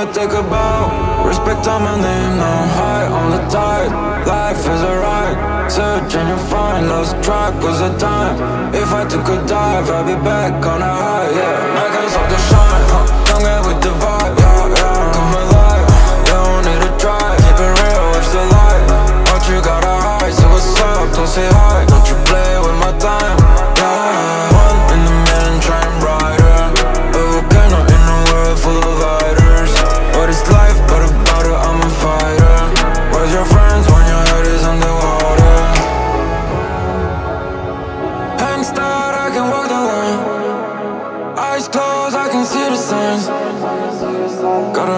I take a bow. Respect on my name now, high on the tide. Life is a ride, search and you find. Lost track was a time. If I took a dive, I'd be back on a high, yeah. I can't stop the shine, young man with the vibe, yeah, yeah. Come alive, you don't need to try. Keep it real, watch the light. What you gotta hide, so what's up, don't say hi. Don't you play with my time, yeah. One in a million, trying brighter. A volcano in a world full of lighters. What is life but about it, I'm a fighter. Where's your friends when your head is underwater? Hands tied, I can walk the line. Eyes closed, I can see the signs. Gotta